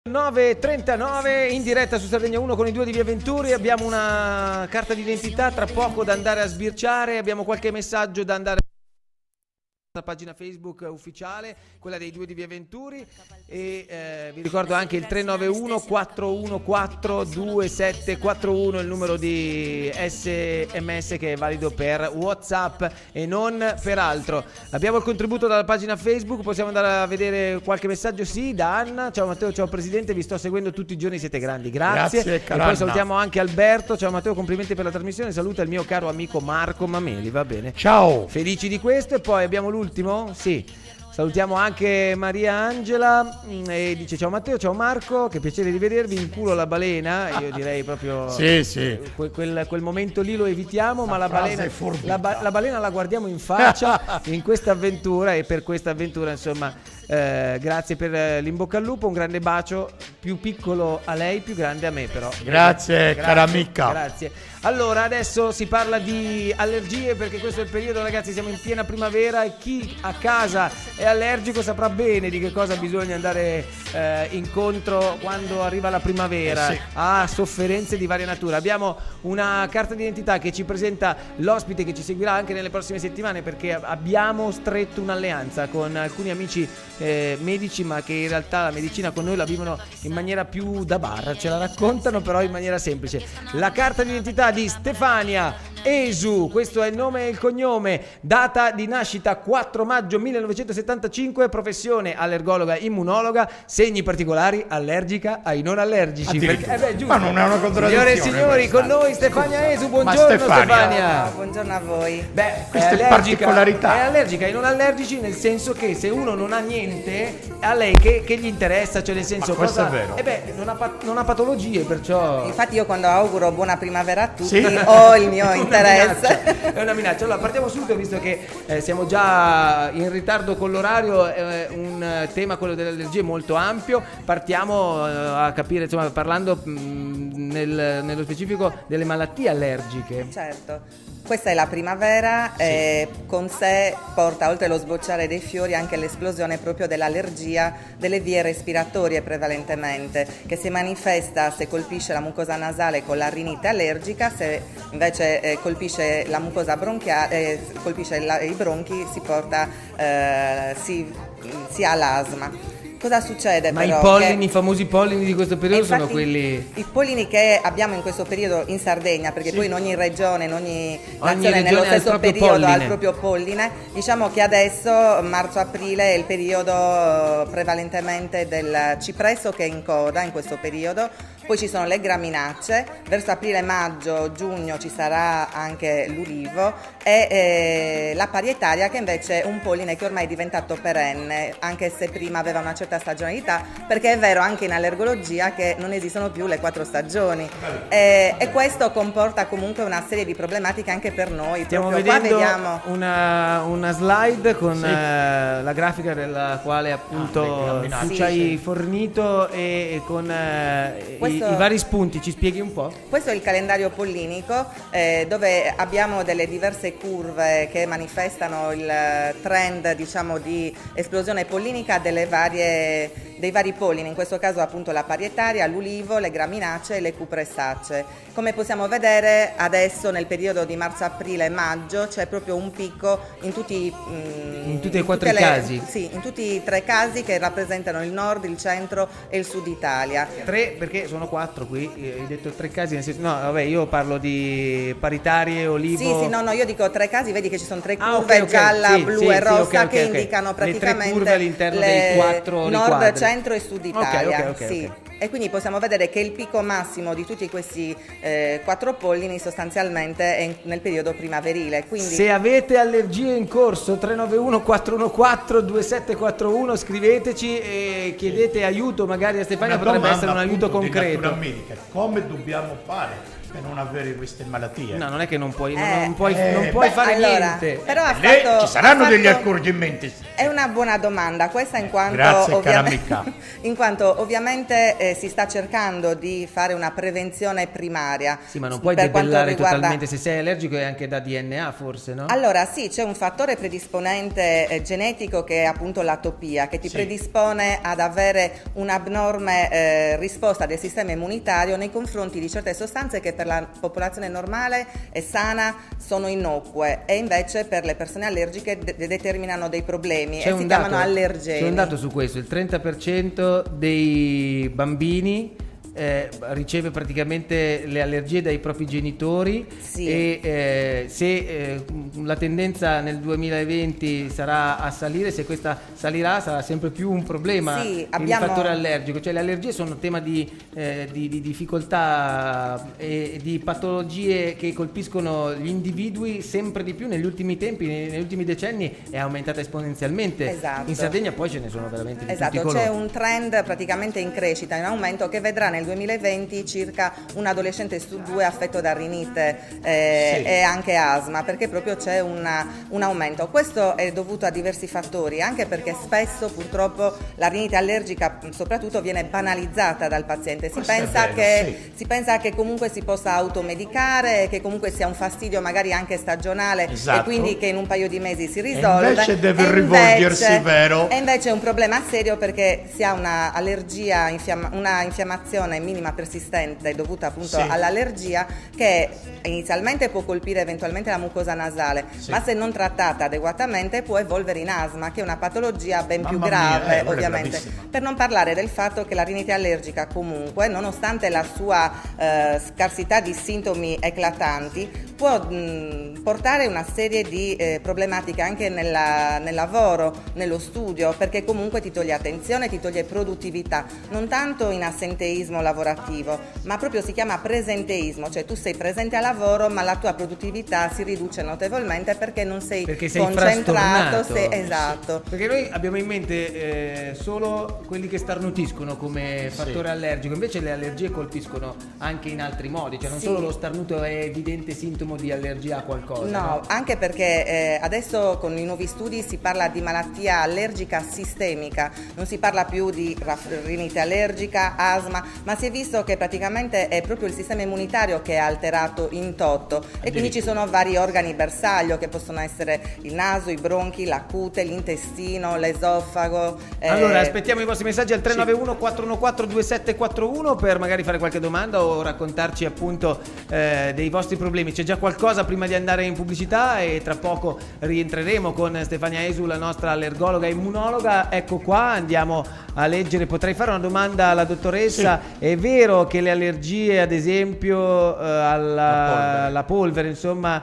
9:39 in diretta su Sardegna 1 con i due di Via Venturi. Abbiamo una carta d'identità tra poco da andare a sbirciare. Abbiamo qualche messaggio da andare alla pagina Facebook ufficiale, quella dei due di Via Venturi, e vi ricordo anche il 391 414 2741, il numero di SMS che è valido per WhatsApp e non per altro. Abbiamo il contributo dalla pagina Facebook, possiamo andare a vedere qualche messaggio. Sì, da Anna: ciao Matteo, ciao Presidente, vi sto seguendo tutti i giorni, siete grandi, grazie. E poi salutiamo anche Alberto: ciao Matteo, complimenti per la trasmissione, saluta il mio caro amico Marco Mameli. Va bene, ciao, felici di questo. E poi abbiamo l'ultimo, sì, salutiamo anche Maria Angela e dice: ciao Matteo, ciao Marco, che piacere di vedervi, in culo la balena. Io direi proprio sì. Quel momento lì lo evitiamo, ma la balena la guardiamo in faccia in questa avventura, e per questa avventura insomma grazie per l'in-bocca al lupo, un grande bacio, più piccolo a lei, più grande a me però. Grazie cara amica. Grazie. Allora adesso si parla di allergie, perché questo è il periodo, ragazzi, siamo in piena primavera e chi a casa è allergico saprà bene di che cosa bisogna andare incontro quando arriva la primavera. Ha sofferenze di varia natura. Abbiamo una carta d'identità che ci presenta l'ospite che ci seguirà anche nelle prossime settimane, perché abbiamo stretto un'alleanza con alcuni amici medici, ma che in realtà la medicina con noi la vivono in maniera più da bar, ce la raccontano però in maniera semplice. La carta d'identità di Stefania Esu, questo è il nome e il cognome, data di nascita 4 maggio 1975, professione allergologa immunologa, segni particolari allergica ai non allergici. Perché, giusto. Ma non è una contraddizione. Signore e signori, con noi Stefania Esu, buongiorno Stefania. Buongiorno a voi. Questa è particolarità. È allergica ai non allergici, nel senso che se uno non ha niente, a lei che gli interessa, cioè nel senso, questo è vero. Non ha patologie, perciò. Infatti io quando auguro buona primavera a tutti ho il mio interesse. È una minaccia. Allora partiamo subito, visto che siamo già in ritardo con l'orario, un tema, quello delle allergie, molto ampio. Partiamo a capire, insomma, parlando nello specifico delle malattie allergiche. Certo. Questa è la primavera, con sé porta, oltre allo sbocciare dei fiori, anche l'esplosione proprio dell'allergia delle vie respiratorie prevalentemente, che si manifesta se colpisce la mucosa nasale con la rinite allergica, se invece colpisce la mucosa bronchiale, colpisce i bronchi, si ha l'asma. Cosa succede? Ma però? I pollini, i famosi pollini di questo periodo sono quelli. I pollini che abbiamo in questo periodo in Sardegna, perché poi in ogni regione, in ogni nazione nello stesso periodo ha il proprio polline. Diciamo che adesso, marzo-aprile, è il periodo prevalentemente del cipresso che è in coda in questo periodo. Poi ci sono le graminacee, verso aprile, maggio, giugno ci sarà anche l'ulivo e la parietaria, che invece è un polline che ormai è diventato perenne, anche se prima aveva una certa stagionalità, perché è vero anche in allergologia che non esistono più le 4 stagioni e questo comporta comunque una serie di problematiche anche per noi. Stiamo vedendo una slide con la grafica della quale appunto tu ci hai fornito e con i vari spunti. Ci spieghi un po'? Questo è il calendario pollinico, dove abbiamo delle diverse curve che manifestano il trend, diciamo, di esplosione pollinica dei vari pollini, in questo caso appunto la parietaria, l'ulivo, le graminacee e le cupressacee. Come possiamo vedere adesso nel periodo di marzo, aprile e maggio c'è proprio un picco in tutti e 4 casi? Sì, in tutti i 3 casi che rappresentano il nord, il centro e il sud Italia. 3 perché sono 4 qui, hai detto 3 casi, nel senso, no vabbè, io parlo di paritarie, olivo. Sì, no, io dico 3 casi, vedi che ci sono 3 curve, gialla, blu e rossa, che indicano praticamente le 3 curve all'interno dei 4 nord, centro e sud Italia. Okay. E quindi possiamo vedere che il picco massimo di tutti questi 4 pollini sostanzialmente è nel periodo primaverile. Quindi, se avete allergie in corso, 391 414 2741, scriveteci e chiedete aiuto magari a Stefania, potrebbe essere un aiuto concreto. Come dobbiamo fare per non avere queste malattie. No, non è che non puoi fare niente. Però ci saranno degli accorgimenti. È una buona domanda questa, in quanto ovviamente si sta cercando di fare una prevenzione primaria. Sì, ma non puoi debellare totalmente. Se sei allergico è anche da DNA, forse, no? Allora sì, c'è un fattore predisponente genetico che è appunto l'atopia, che ti predispone ad avere un'abnorme risposta del sistema immunitario nei confronti di certe sostanze che per la popolazione normale e sana sono innocue, e invece per le persone allergiche determinano dei problemi e si chiamano allergeni. C'è un dato su questo: il 30% dei bambini riceve praticamente le allergie dai propri genitori, e se la tendenza nel 2020 sarà a salire, se questa salirà sarà sempre più un problema il fattore allergico. Cioè le allergie sono un tema di difficoltà e di patologie che colpiscono gli individui sempre di più negli ultimi tempi, negli ultimi decenni è aumentata esponenzialmente. Esatto. In Sardegna poi ce ne sono veramente di tutti i colori. C'è un trend praticamente in crescita, in aumento, che vedrà nel 2020 circa un adolescente su 2 affetto da rinite e anche asma, perché proprio c'è un aumento. Questo è dovuto a diversi fattori, anche perché spesso purtroppo la rinite allergica soprattutto viene banalizzata dal paziente. Si pensa che comunque si possa automedicare, che comunque sia un fastidio magari anche stagionale, e quindi che in un paio di mesi si risolve. Invece deve rivolgersi, vero? E invece è un problema serio, perché si ha una allergia, una infiammazione minima persistente dovuta appunto all'allergia, che inizialmente può colpire eventualmente la mucosa nasale, ma se non trattata adeguatamente può evolvere in asma, che è una patologia ben più grave, ovviamente. Per non parlare del fatto che la rinite allergica comunque, nonostante la sua scarsità di sintomi eclatanti, può portare una serie di problematiche anche nel lavoro, nello studio, perché comunque ti toglie attenzione, ti toglie produttività, non tanto in assenteismo lavorativo, ma proprio si chiama presenteismo, cioè tu sei presente al lavoro ma la tua produttività si riduce notevolmente perché non sei concentrato. Esatto. Perché noi abbiamo in mente solo quelli che starnutiscono come fattore allergico, invece le allergie colpiscono anche in altri modi, cioè non solo lo starnuto è evidente sintomo di allergia a qualcosa. No, anche perché adesso con i nuovi studi si parla di malattia allergica sistemica, non si parla più di rinite allergica, asma, ma si è visto che praticamente è proprio il sistema immunitario che è alterato in toto, e quindi ci sono vari organi bersaglio che possono essere il naso, i bronchi, la cute, l'intestino, l'esofago. Allora aspettiamo i vostri messaggi al 391 414 2741 per magari fare qualche domanda o raccontarci appunto dei vostri problemi. C'è già qualcosa prima di andare in pubblicità e tra poco rientreremo con Stefania Esu, la nostra allergologa e immunologa. Ecco qua, andiamo a leggere. Potrei fare una domanda alla dottoressa? È vero che le allergie, ad esempio alla polvere, insomma,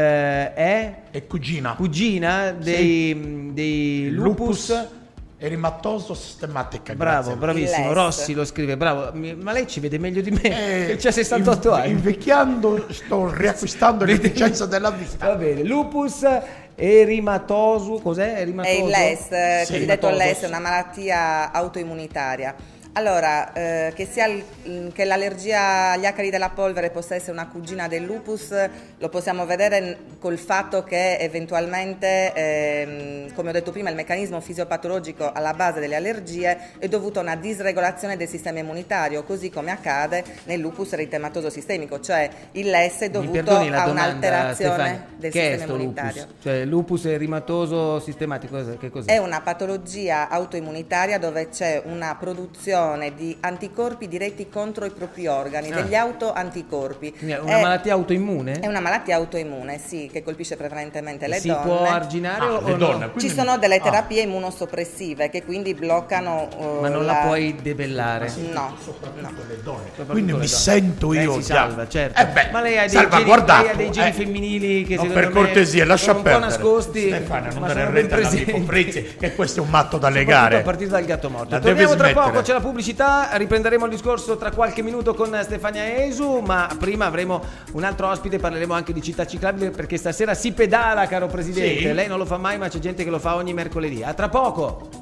è cugina dei lupus erimatoso sistematica. Bravo, bravissimo. Rossi lo scrive, bravo. Ma lei ci vede meglio di me, che c'ha 68 anni. Invecchiando sto riacquistando l'efficienza della vita. Va bene, lupus erimatoso, cos'è? È il LES, cosiddetto LES, è una malattia autoimmunitaria. Allora, che l'allergia agli acari della polvere possa essere una cugina del lupus lo possiamo vedere col fatto che eventualmente, come ho detto prima, il meccanismo fisiopatologico alla base delle allergie è dovuto a una disregolazione del sistema immunitario, così come accade nel lupus eritematoso sistemico, cioè il LES è dovuto a un'alterazione del sistema immunitario. Lupus? Cioè lupus erimatoso sistematico, che cos'è? È una patologia autoimmunitaria dove c'è una produzione di anticorpi diretti contro i propri organi, degli autoanticorpi. Quindi è una malattia autoimmune? È una malattia autoimmune, sì, che colpisce prevalentemente le donne. Si può arginare o le donne? No? Ci sono delle terapie immunosoppressive che quindi bloccano ma non la puoi debellare? No. Soprattutto le donne. Quindi mi sento io. Lei si salva, certo. Ma lei ha dei geni femminili che secondo per cortesia, lascia sono perdere. Un po' nascosti. Stefania, non ma dare sono retta ben all'amico presenti. Frizzi, che questo è un matto da legare. A partire dal gatto morto. Torniamo tra poco, c'è la pubblicità, riprenderemo il discorso tra qualche minuto con Stefania Esu, ma prima avremo un altro ospite, parleremo anche di città ciclabile perché stasera si pedala, caro Presidente. Sì. Lei non lo fa mai, ma c'è gente che lo fa ogni mercoledì. A tra poco!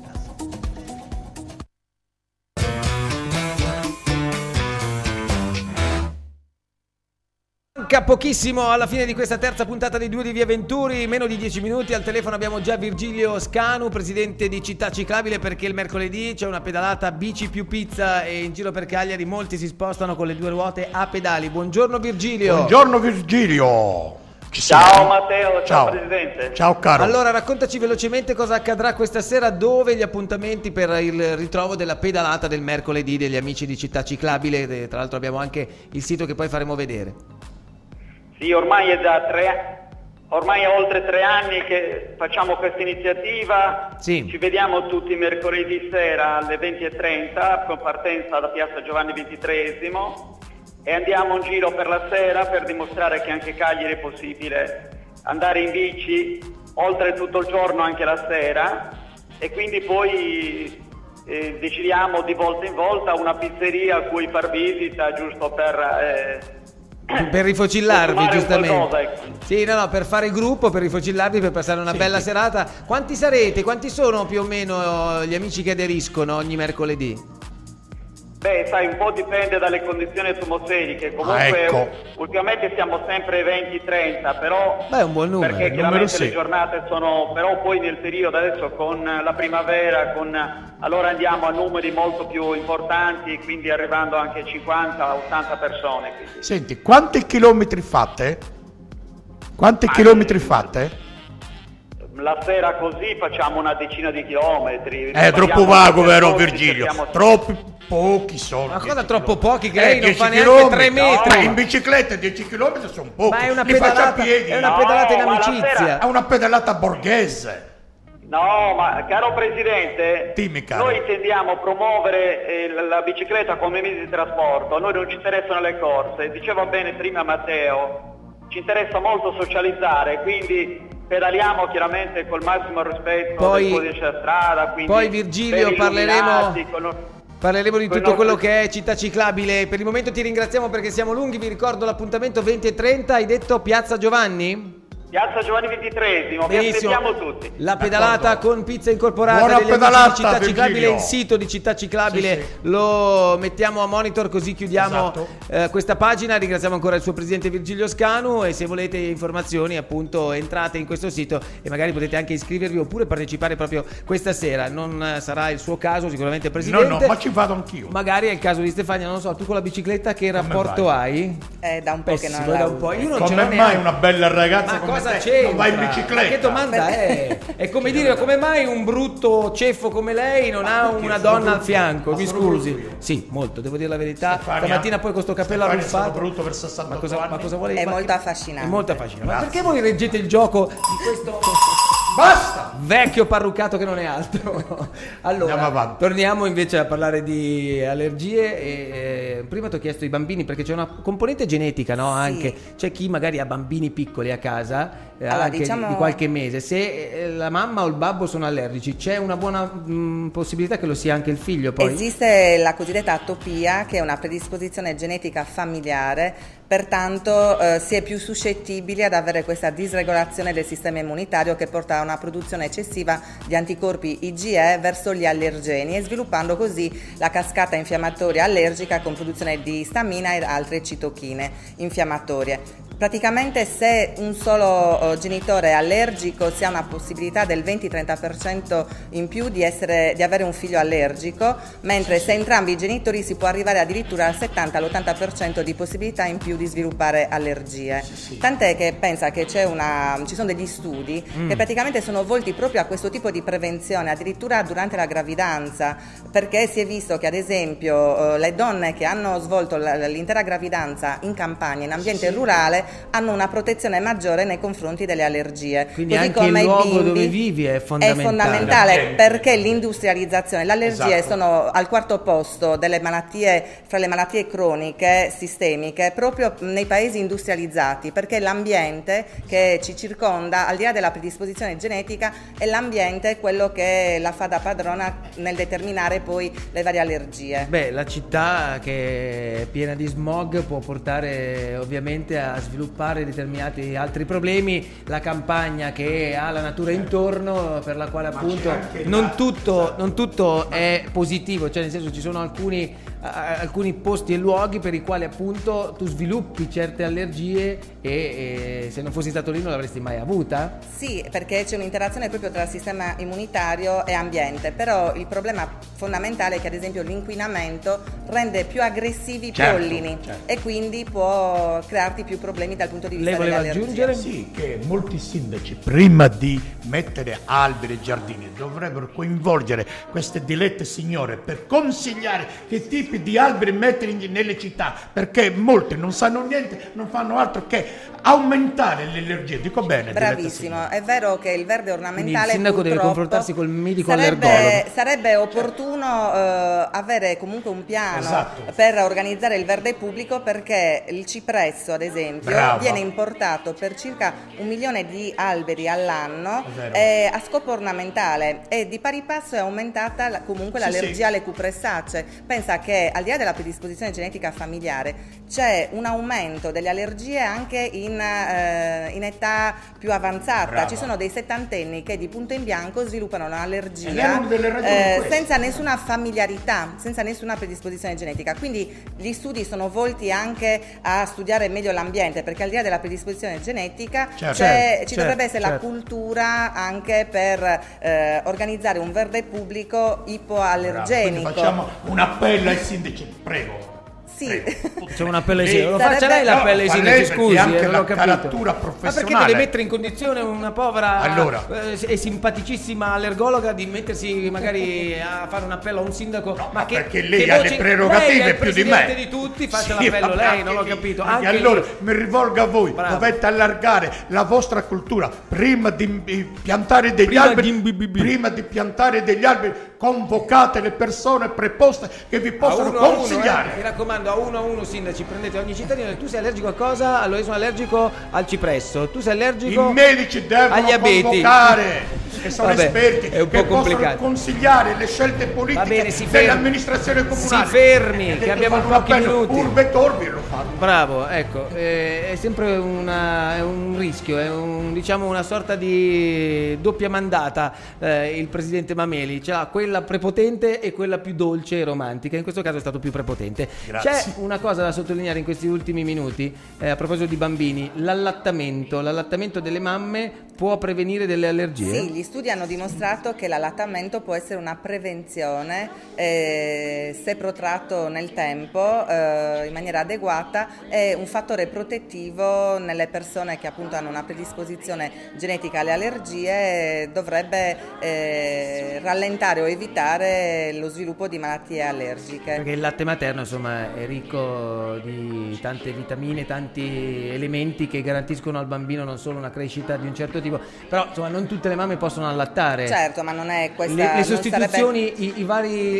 Manca pochissimo alla fine di questa terza puntata di Due di Via Venturi, meno di 10 minuti. Al telefono abbiamo già Virgilio Scanu, presidente di Città Ciclabile, perché il mercoledì c'è una pedalata bici più pizza e in giro per Cagliari molti si spostano con le due ruote a pedali. Buongiorno Virgilio. Buongiorno Virgilio. Ciao Matteo, ciao Presidente. Ciao caro. Allora raccontaci velocemente cosa accadrà questa sera, dove gli appuntamenti per il ritrovo della pedalata del mercoledì degli amici di Città Ciclabile. Tra l'altro abbiamo anche il sito che poi faremo vedere. Sì, ormai è oltre 3 anni che facciamo questa iniziativa. Sì. Ci vediamo tutti mercoledì sera alle 20:30 con partenza da Piazza Giovanni XXIII e andiamo in giro per la sera per dimostrare che anche Cagliari è possibile andare in bici oltre tutto il giorno anche la sera, e quindi poi decidiamo di volta in volta una pizzeria a cui far visita, giusto per rifocillarvi, giustamente. Qualcosa, ecco. Sì, no, per fare il gruppo, per rifocillarvi, per passare una bella serata. Quanti sarete? Quanti sono più o meno gli amici che aderiscono ogni mercoledì? Beh, sai, un po' dipende dalle condizioni atmosferiche. Comunque ultimamente siamo sempre 20-30, però beh, è un buon numero. Perché chiaramente le giornate sono, però poi nel periodo adesso con la primavera, allora andiamo a numeri molto più importanti, quindi arrivando anche a 50-80 persone. Quindi. Senti, quanti chilometri fate? Chilometri fate? La sera così facciamo una decina di chilometri. È troppo vago, vero Virgilio? Troppi pochi sono. Ma cosa troppo pochi? Che lei non fa neanche chilometri. 3 metri. No, in bicicletta 10 km sono pochi. Ma è una Li faccio a pedalata, piedi. è una pedalata in ma la amicizia. sera- È una pedalata borghese. No, ma caro Presidente, Dimmi, caro. noi intendiamo promuovere la bicicletta come mezzo di trasporto, a noi non ci interessano le corse, diceva bene prima Matteo, ci interessa molto socializzare, quindi pedaliamo chiaramente col massimo rispetto del codice della strada. Quindi Poi Virgilio parleremo di tutto quello che è Città Ciclabile. Per il momento ti ringraziamo perché siamo lunghi, vi ricordo l'appuntamento 20:30, hai detto Piazza Giovanni? Piazza Giovanni XXIII, vi aspettiamo tutti. La pedalata con pizza incorporata. Buona degli amici pedalata, di Città Ciclabile, Virgilio. il sito di Città Ciclabile Sì. lo mettiamo a monitor, così chiudiamo Esatto. questa pagina. Ringraziamo ancora il suo presidente Virgilio Scanu, e se volete informazioni appunto entrate in questo sito e magari potete anche iscrivervi oppure partecipare proprio questa sera. Non sarà il suo caso sicuramente, presidente. No, ma ci vado anch'io. Magari è il caso di Stefania, non so, tu con la bicicletta che rapporto hai? Da un po' che non Pessimo, la da un po'. uso. Io non ce Come l'ho mai neanche. una bella ragazza Ma come cosa te c'entra? non va in bicicletta? Ma che domanda è? È come dire, come mai un brutto ceffo come lei non ha una donna al fianco? Mi scusi. Sì, molto, devo dire la verità. Stefania, Stamattina poi con sto cappello Stefania, sono arruffato. brutto per 68 Ma anni. cosa vuole? È ma molto che- affascinante. È molto affascinante. Ma Grazie. perché voi reggete il gioco di questo Basta! vecchio parruccato che non è altro? Allora, Andiamo avanti. torniamo invece a parlare di allergie. Prima ti ho chiesto i bambini perché c'è una componente genetica, no? Sì. Anche c'è chi magari ha bambini piccoli a casa, Allora, anche diciamo- di qualche mese. Se la mamma o il babbo sono allergici, c'è una buona possibilità che lo sia anche il figlio. Poi Esiste la cosiddetta atopia, che è una predisposizione genetica familiare, pertanto si è più suscettibili ad avere questa disregolazione del sistema immunitario che porta a una produzione eccessiva di anticorpi IgE verso gli allergeni e sviluppando così la cascata infiammatoria allergica con produzione di istamina e altre citochine infiammatorie. Praticamente se un solo genitore è allergico si ha una possibilità del 20-30% in più di avere un figlio allergico, mentre se entrambi i genitori si può arrivare addirittura al 70-80% di possibilità in più di sviluppare allergie. Tant'è che pensa che ci sono degli studi che praticamente sono volti proprio a questo tipo di prevenzione, addirittura durante la gravidanza, perché si è visto che ad esempio le donne che hanno svolto l'intera gravidanza in campagna, in ambiente rurale, hanno una protezione maggiore nei confronti delle allergie. quindi Così anche come il i luogo bimbi dove vivi è fondamentale. È fondamentale perché l'industrializzazione, le allergie Esatto. sono al quarto posto delle malattie, fra le malattie croniche sistemiche, proprio nei paesi industrializzati, perché l'ambiente che ci circonda, al di là della predisposizione genetica, è l'ambiente quello che la fa da padrona nel determinare poi le varie allergie. Beh, la città che è piena di smog può portare ovviamente a sviluppare determinati altri problemi. La campagna che ha la natura intorno, per la quale appunto non tutto è positivo, cioè nel senso ci sono alcuni alcuni posti e luoghi per i quali appunto tu sviluppi certe allergie e se non fossi stato lì non l'avresti mai avuta? Sì, perché c'è un'interazione proprio tra il sistema immunitario e ambiente, però il problema fondamentale è che ad esempio l'inquinamento rende più aggressivi i pollini e quindi può crearti più problemi dal punto di vista delle allergie. Lei voleva aggiungere? Sì, che molti sindaci prima di mettere alberi e giardini dovrebbero coinvolgere queste dilette signore per consigliare che tipi di alberi mettere nelle città, perché molte non sanno niente, non fanno altro che aumentare le allergie. Dico bene? Bravissimo, è vero che il verde ornamentale, quindi il sindaco deve confrontarsi col medico allergologo. Sarebbe opportuno avere comunque un piano per organizzare il verde pubblico, perché il cipresso ad esempio viene importato per circa 1 milione di alberi all'anno a scopo ornamentale, e di pari passo è aumentata comunque l'allergia alle cupressacee. Pensa che al di là della predisposizione genetica familiare c'è un aumento delle allergie anche in età più avanzata. Ci sono dei settantenni che di punto in bianco sviluppano un'allergia senza nessuna familiarità, senza nessuna predisposizione genetica. Quindi gli studi sono volti anche a studiare meglio l'ambiente, perché al di là della predisposizione genetica ci dovrebbe essere la cultura anche per organizzare un verde pubblico ipoallergenico. Quindi facciamo un appello ai sindaci, prego. Sì. C'è un appello ai sindaci. Lo faccia lei l'appello ai sindaci, scusi, non l'ho capito. Ma perché deve mettere in condizione una povera e simpaticissima allergologa di mettersi magari a fare un appello a un sindaco? Ma perché lei ha le prerogative più di me. Di tutti, faccia l'appello lei, non l'ho capito. Anche allora mi rivolgo a voi, dovete allargare la vostra cultura prima di piantare degli alberi. Prima di piantare degli alberi, convocate le persone preposte che vi possono consigliare. Mi raccomando, a uno, sindaci, prendete ogni cittadino. Tu sei allergico a cosa? Allora io sono allergico al cipresso. Tu sei allergico? I medici devono convocare, che sono esperti, è un po' che complicato. possono consigliare le scelte politiche dell'amministrazione comunale. Si fermi, che abbiamo pochi minuti. Urbe e torbi lo fanno. Bravo, ecco, è sempre un rischio, è diciamo una sorta di doppia mandata il presidente Mameli. Ce l'ha quella prepotente e quella più dolce e romantica. In questo caso è stato più prepotente. Grazie. C'è una cosa da sottolineare in questi ultimi minuti a proposito di bambini: l'allattamento delle mamme può prevenire delle allergie? Sì, gli studi hanno dimostrato che l'allattamento può essere una prevenzione se protratto nel tempo in maniera adeguata, è un fattore protettivo nelle persone che appunto hanno una predisposizione genetica alle allergie, dovrebbe rallentare o evitare lo sviluppo di malattie allergiche. Perché il latte materno insomma è ricco di tante vitamine, tanti elementi che garantiscono al bambino non solo una crescita di un certo tipo, però insomma non tutte le mamme possono allattare. Certo, ma non è questa le sostituzioni, i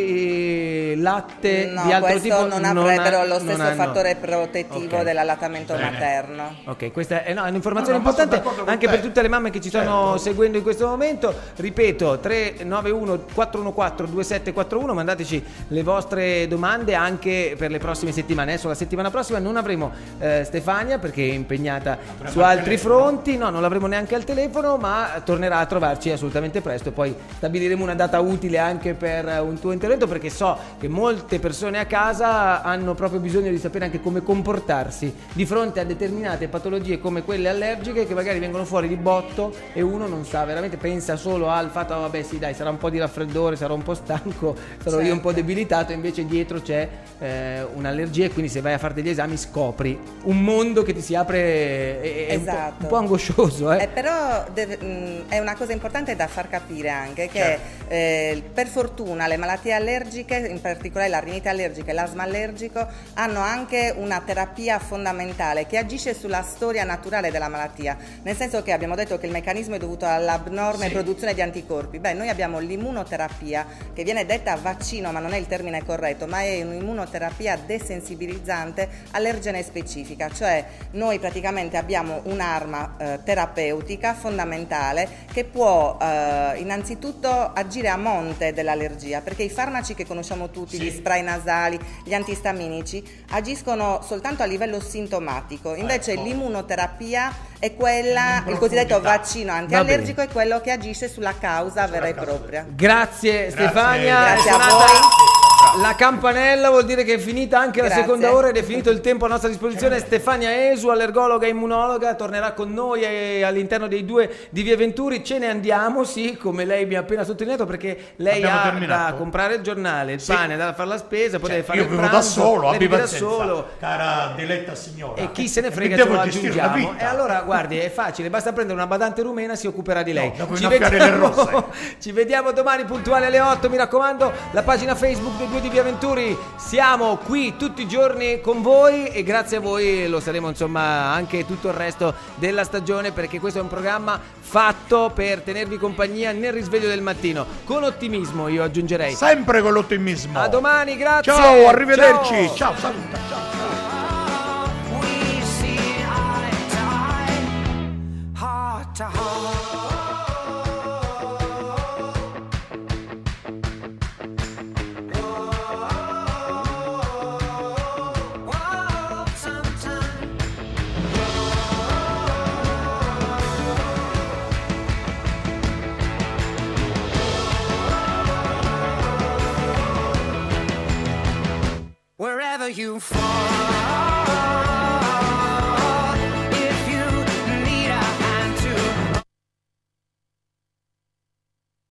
vari latte di altro tipo non avrebbero lo stesso fattore protettivo dell'allattamento materno. Ok, questa è un'informazione importante anche per tutte le mamme che ci stanno seguendo in questo momento. Ripeto, 391 414 2741, mandateci le vostre domande anche per le prossime settimane. Adesso la settimana prossima non avremo Stefania perché è impegnata su altri fronti, no, non l'avremo neanche al telefono, ma tornerà a trovarci assolutamente presto e poi stabiliremo una data utile anche per un tuo intervento, perché so che molte persone a casa hanno proprio bisogno di sapere anche come comportarsi di fronte a determinate patologie come quelle allergiche che magari vengono fuori di botto e uno non sa, veramente pensa solo al fatto vabbè sì dai, sarà un po' di raffreddore, sarò un po' stanco, sarò io un po' debilitato, invece dietro c'è un'allergia e quindi se vai a fare degli esami scopri un mondo che ti si apre, è un po' angoscioso. Però è una cosa importante da far capire anche che per fortuna le malattie allergiche, in particolare la rinite allergica e l'asma allergico, hanno anche una terapia fondamentale che agisce sulla storia naturale della malattia, nel senso che abbiamo detto che il meccanismo è dovuto all'abnorme produzione di anticorpi. Noi abbiamo l'immunoterapia, che viene detta vaccino ma non è il termine corretto, ma è un'immunoterapia desensibilizzante allergene specifica, cioè noi praticamente abbiamo un'arma terapeutica fondamentale che può innanzitutto agire a monte dell'allergia, perché i farmaci che conosciamo tutti, gli spray nasali, gli antistaminici, agiscono soltanto a livello sintomatico, invece l'immunoterapia è quella, il cosiddetto vaccino antiallergico, è quello che agisce sulla causa vera e propria. Grazie Stefania. Grazie a voi. La campanella vuol dire che è finita anche la seconda ora ed è finito il tempo a nostra disposizione. Stefania Esu, allergologa e immunologa, tornerà con noi all'interno dei due di Via Venturi. Ce ne andiamo, sì, come lei mi ha appena sottolineato, perché lei ha da comprare il giornale, il pane, da fare la spesa, poi deve fare il pranzo. Io vivo da solo, abbi da pazienza, solo. Cara diletta signora. E chi se ne frega, ce lo aggiungiamo. E allora, guardi, è facile, basta prendere una badante rumena, si occuperà di lei. Ci vediamo domani puntuali alle 8, mi raccomando, la pagina Facebook dei due di Via Venturi. Siamo qui tutti i giorni con voi e grazie a voi lo saremo, insomma, anche tutto il resto della stagione, perché questo è un programma fatto per tenervi compagnia nel risveglio del mattino, con ottimismo, io aggiungerei. Sempre con l'ottimismo. A domani, grazie. Ciao, arrivederci. Ciao, saluta, ciao. Wherever you fall.